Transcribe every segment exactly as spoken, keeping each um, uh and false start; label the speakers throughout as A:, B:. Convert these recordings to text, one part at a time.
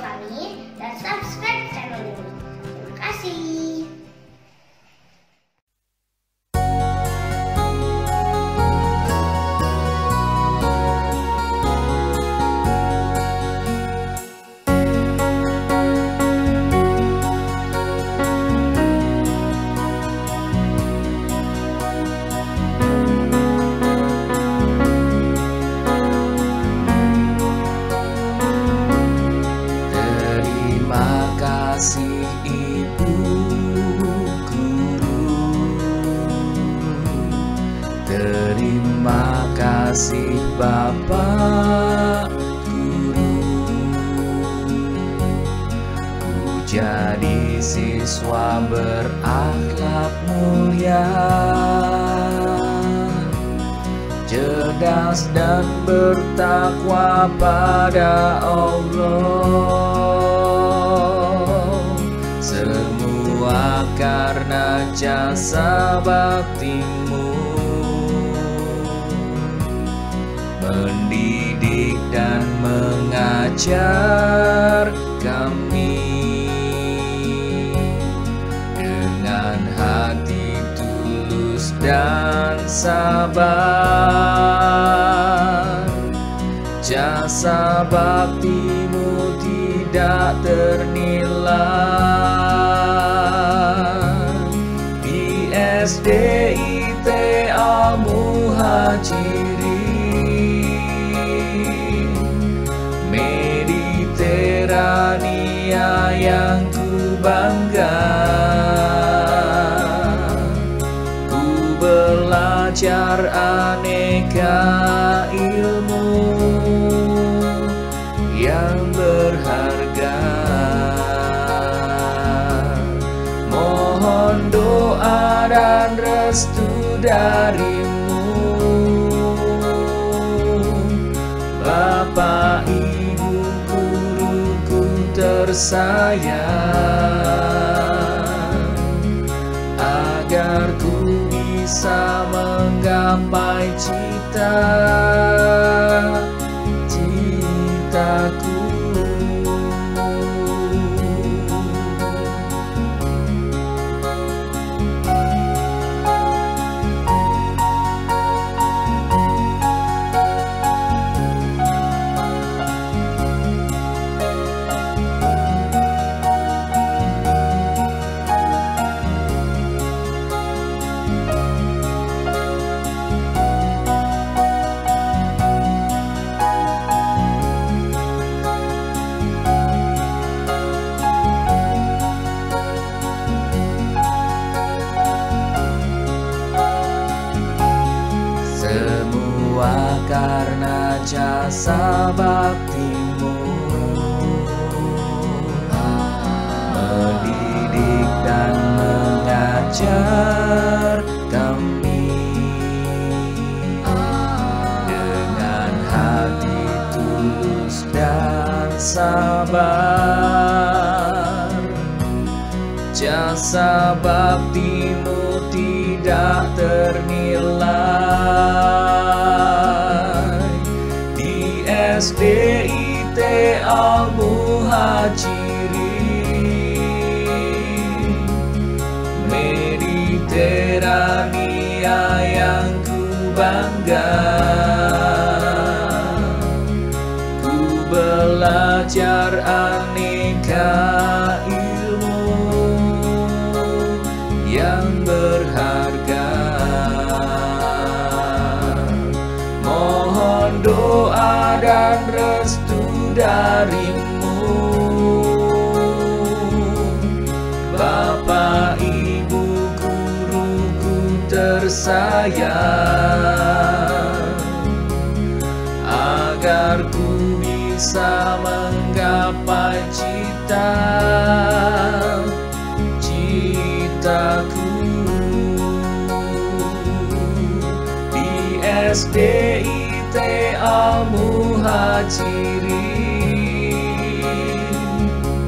A: kami dan subscribe channel ini. Terima kasih.
B: Kasih Ibu Guru, terima kasih Bapak Guru. Ku jadi siswa berakhlak mulia, cerdas dan bertakwa pada Allah. Semua karena jasa baktimu, mendidik dan mengajar kami dengan hati tulus dan sabar. Jasa baktimu tidak ternilai. Di S D I T Al-Muhajirin Mediterania yang ku bangga, ku belajar aneka ilmu yang berharga. Mohon doa dan restu darimu, Bapak Ibu guruku tersayang, agar ku bisa menggapai cita citaku. Semua karena jasa baktimu, mendidik dan mengajar kami dengan hati tulus dan sabar. Jasa baktimu tidak ternilai. Di S D I T Al-Muhajirin Mediterania yang ku bangga, ku belajar aneka ilmu yang berharga. Mohon doa dan restu darimu, Bapak Ibu guruku tersayang, agar ku bisa menggapai cita citaku. Di S D I T Al-Muhajirin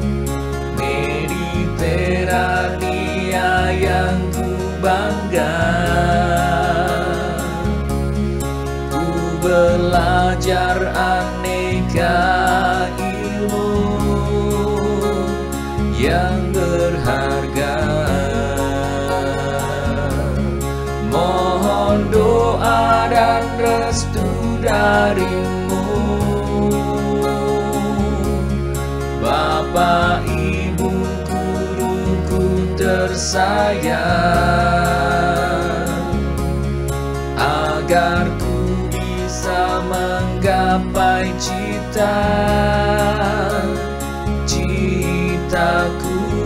B: Mediterania yang ku bangga, ku belajar aneka ilmu Mohon doa dan restu darimu, Bapak Ibu guruku tersayang, agar ku bisa menggapai cita-citaku.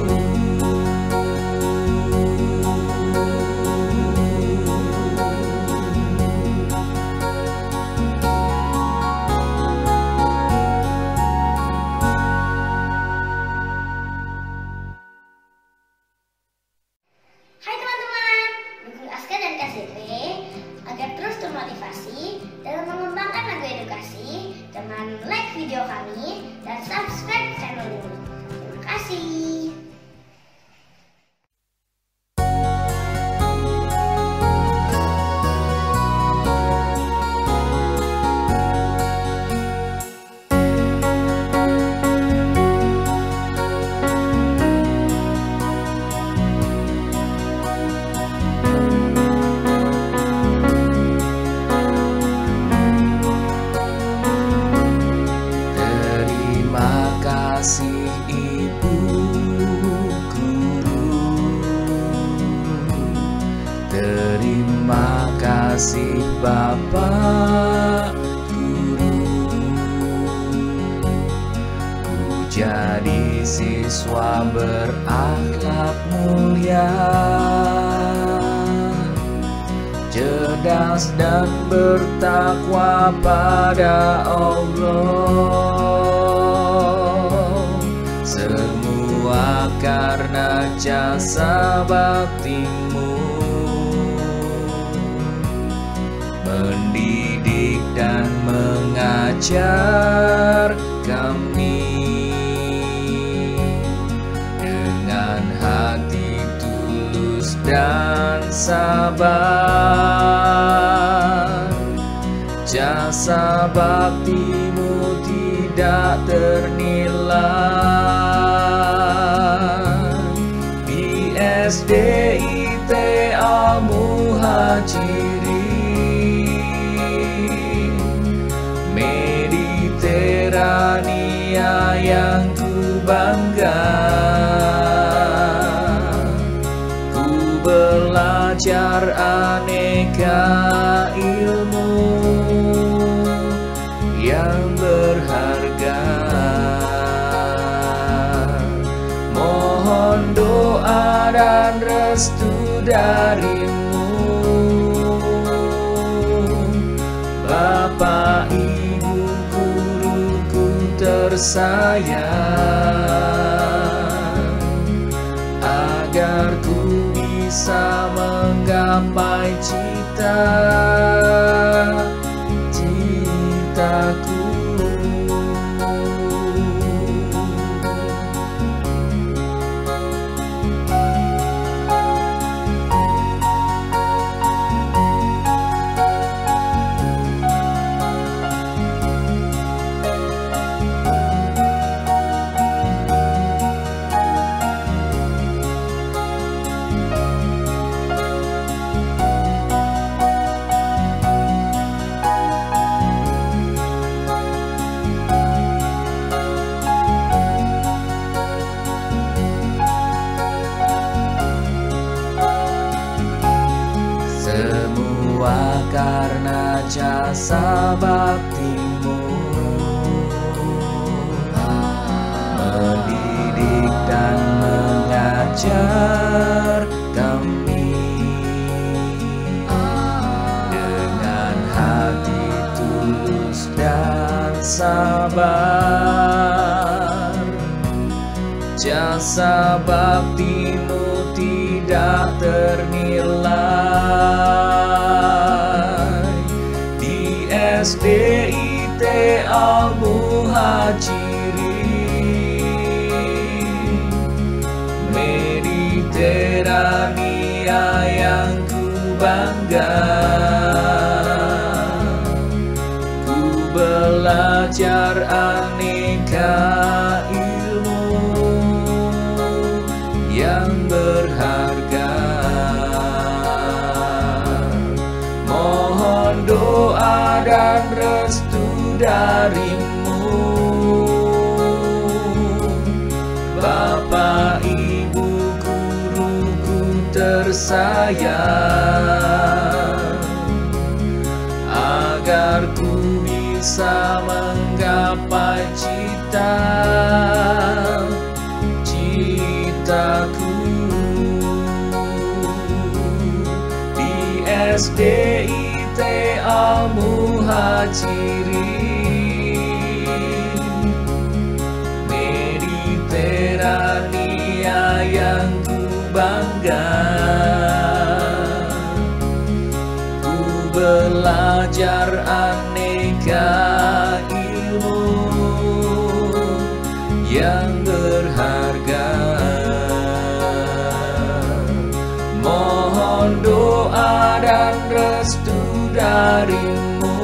A: Hai teman-teman, dukung Aska dan K C P agar terus termotivasi dalam mengembangkan lagu edukasi dengan like video kami dan subscribe channel ini. Terima kasih.
B: Kasih Ibu Guru, terima kasih Bapak Guru, ku jadi siswa berakhlak mulia, cerdas dan bertakwa pada Allah. Semua karena jasa baktimu, mendidik dan mengajar kami dengan hati tulus dan sabar. Jasa baktimu tidak ternilai. Di S D I T Al-Muhajirin Mediterania yang ku bangga, ku belajar aneka ilmu yang berharga. Mohon doa dan restu darimu, Bapak Ibu guruku tersayang, agar ku bisa menggapai cita-citaku. Semua karena jasa baktimu, mendidik dan mengajar kami dengan hati tulus dan sabar. Jasa baktimu tidak ternilai. Di S D I T Al-Muhajirin Mediterania yang ku bangga, ku belajar aneka ilmu yang berharga. dan restu darimu. Bapak, Ibu, guruku tersayang, agar ku bisa menggapai cita citaku. Di S D I T Al-Muhajirin, Mediterania yang ku bangga, ku belajar aneka ilmu yang berharga. Mohon doa dan restu darimu,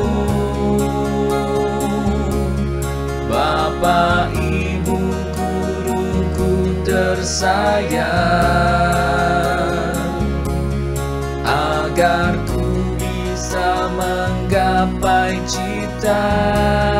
B: Bapak, Ibu, guruku tersayang, agar ku bisa menggapai cita